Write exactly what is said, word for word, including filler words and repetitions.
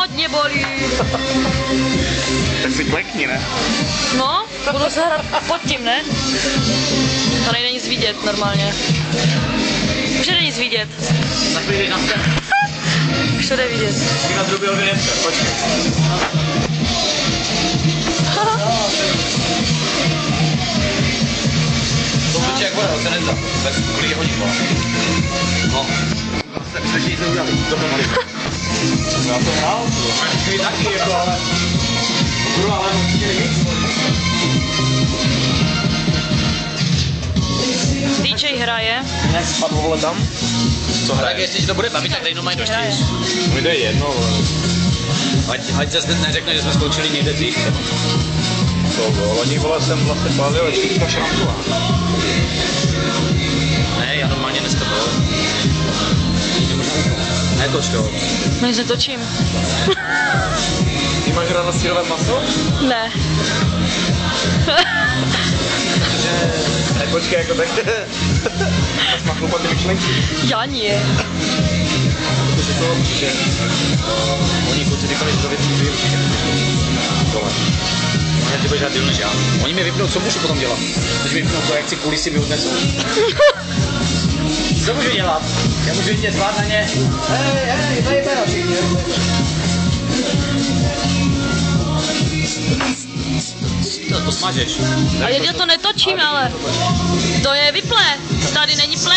hodně bolí. Tak si klekni, ne? No, budu se hrát pod tím, ne? To nejde nic vidět normálně. Už nejde nic vidět. Na chvíli na scénu. Už to jde vidět. Na druhý organizace, počkej. To bude jak voda, se nezdá. Kolik je hodin, no. Stačí nic neudělali, to bylo malý. Já to hrál, ty taky, jako, ale... Budu, ale určitě nejvíc. D J hraje. Ne, spadlo vole tam. Co hraje? Tak jestli ti to bude bavit, tak dej normálně do čtyř. Mi jde jedno, vole. Ať, ať zase neřekne, že jsme skončili někde dřív. To bylo, loni vole jsem vlastně palil, ještě teďka šranková. Ne, já normálně dneska byl. Netoč to. No nic netočím. Ty máš ráno syrové maso? Ne. Ne, počkej, jako tak. Tak má chlupat ty myšlenky. Já nie. Protože to, že Oni kluci říkali, že to vypnou určitě. Tohle. Oni ty budeš hrát díl než já. Oni mi vypnou, co můžu potom dělat? Když mi vypnou to, jak si kulisy mi odnesou. Co můžu dělat? Já můžu jít zvát na ně. Hej, hej, tady jméno všichni. To, to smažeš. A já to netočím, ale to je vyplé. Tady není play.